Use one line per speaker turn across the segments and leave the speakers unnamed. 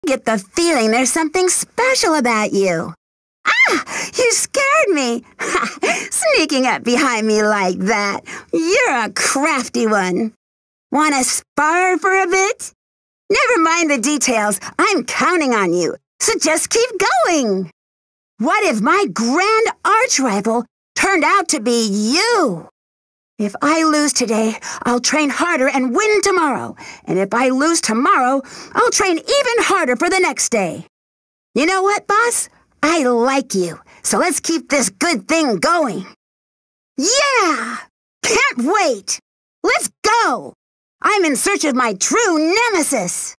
get the feeling there's something special about you. Ah! You scared me! Sneaking up behind me like that. You're a crafty one. Wanna spar for a bit? Never mind the details. I'm counting on you. So just keep going. What if my grand arch rival turned out to be you? If I lose today, I'll train harder and win tomorrow. And if I lose tomorrow, I'll train even harder for the next day. You know what, boss? I like you. So let's keep this good thing going. Yeah! Can't wait! Let's go! I'm in search of my true nemesis!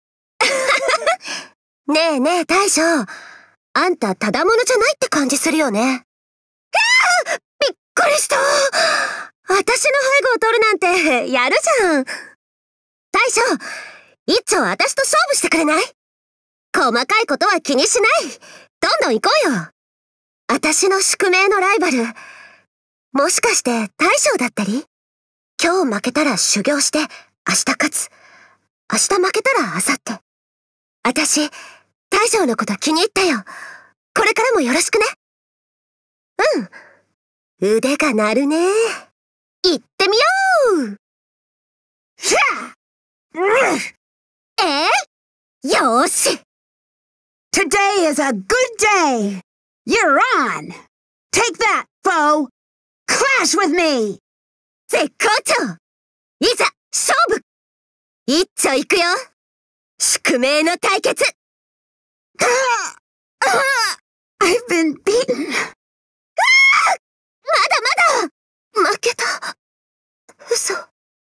ねえねえ大将、あんたただものじゃないって感じするよね。びっくりした。私の背後を取るなんてやるじゃん。大将、一丁私と勝負してくれない？細かいことは気にしない。どんどん行こうよ。私の宿命のライバル、もしかして大将だったり？今日負けたら修行して明日勝つ。明日負けたら明後日。私、大将のこと気に入ったよ。これからもよろしくね。うん。腕が鳴るね。行ってみよう。よーし。
Today is a good day. You're on. Take that, foe. Clash with me.
絶好調。いざ、勝負。一丁行くよ。宿命の対決。
I've been beaten.
まだまだ。負けた。嘘。